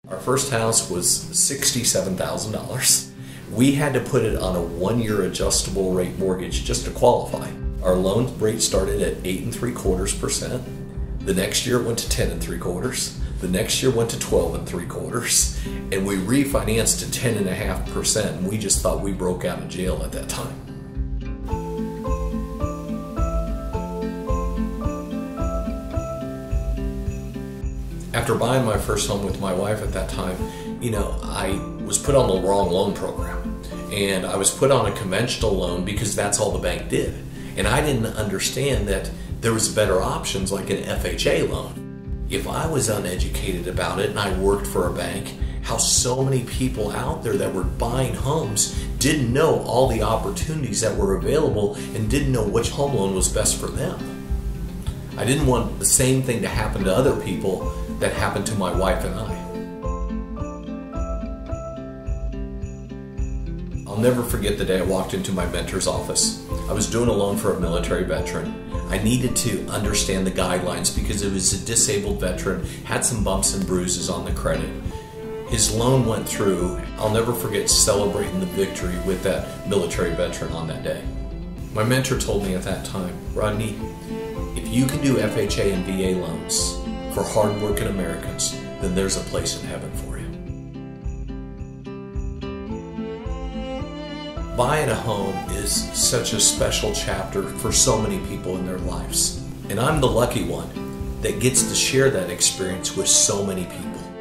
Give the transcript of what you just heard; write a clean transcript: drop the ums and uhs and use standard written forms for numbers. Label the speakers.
Speaker 1: Our first house was $67,000. We had to put it on a 1-year adjustable rate mortgage just to qualify. Our loan rate started at 8.75%. The next year it went to 10.75%. The next year went to 12.75%. And we refinanced to 10.5%, and we just thought we broke out of jail at that time. After buying my first home with my wife at that time, I was put on the wrong loan program. And I was put on a conventional loan because that's all the bank did. And I didn't understand that there was better options like an FHA loan. If I was uneducated about it and I worked for a bank, how so many people out there that were buying homes didn't know all the opportunities that were available and didn't know which home loan was best for them. I didn't want the same thing to happen to other people that happened to my wife and I. I'll never forget the day I walked into my mentor's office. I was doing a loan for a military veteran. I needed to understand the guidelines because it was a disabled veteran, had some bumps and bruises on the credit. His loan went through. I'll never forget celebrating the victory with that military veteran on that day. My mentor told me at that time, Rodney, if you can do FHA and VA loans for hardworking Americans, then there's a place in heaven for you. Buying a home is such a special chapter for so many people in their lives. And I'm the lucky one that gets to share that experience with so many people.